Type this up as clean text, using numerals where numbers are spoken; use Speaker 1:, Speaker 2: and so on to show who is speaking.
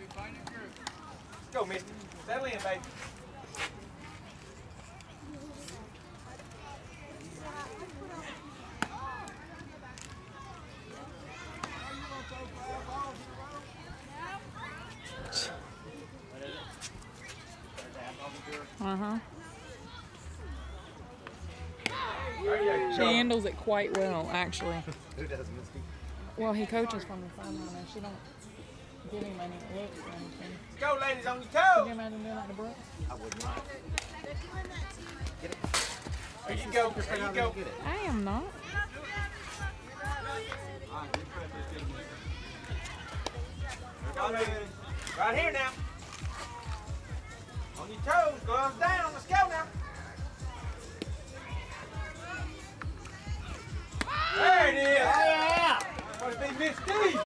Speaker 1: Let's go, Misty. Settle in, baby.
Speaker 2: She handles it quite well, actually.
Speaker 1: Who does, Misty?
Speaker 2: Well, he coaches from the sideline, and she don't give him any looks or anything.
Speaker 1: Let's go, ladies, on your
Speaker 2: Could you
Speaker 1: toes.
Speaker 2: imagine doing that to Brooke?
Speaker 1: I wouldn't mind. Get it. There you go. There you go.
Speaker 2: I am not.
Speaker 1: Go, ladies. Right here now. On your toes. Gloves down. Let's go now. There it is. Oh, yeah. Must be Miss D.